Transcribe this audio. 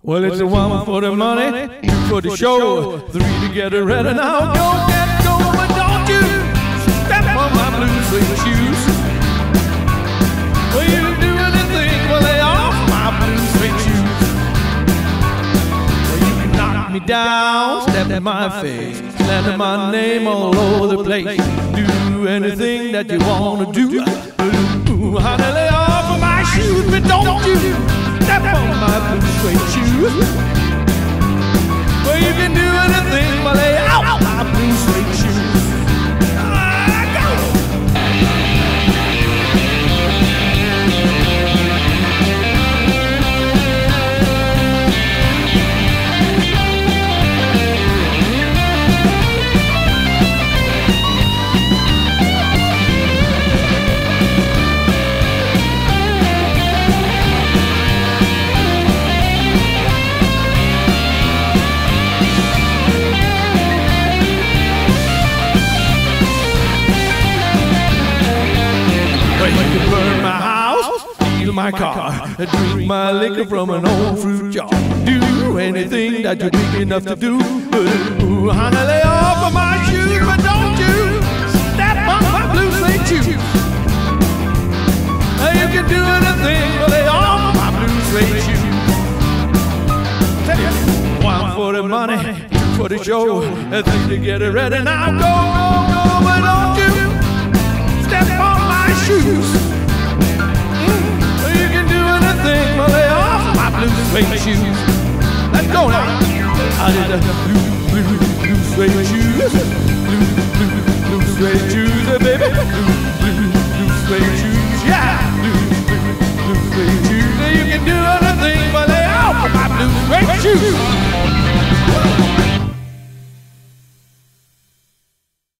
Well, it's a one for the money, two for the show, three to get it ready. Now go get going, but don't you step on my blue suede shoes. Well, you can do anything, well, lay off my blue suede shoes. Well, you can knock me down, step in my face, slander my name all over the place. Do anything that you wanna do. Ooh, honey, lay off of my shoes, but don't you step on my blue suede shoes. Well, you can do anything, but lay out my blue suede shoes. You can burn my house, steal my car, drink my liquor from an old fruit jar. Do anything that you're big enough to do. Ooh, honey, lay off of my shoes, but don't you step on my blue suede shoes. You can do anything, but lay off of my blue suede shoes. Tell you, one for the money, two for the show, three to get it ready. Now go, but don't you step on my shoes. You can do anything, but lay off my blue suede shoes. Let's go now. I did the blue suede shoes. Blue suede shoes, baby. Blue suede shoes, yeah. Blue suede shoes. You can do anything.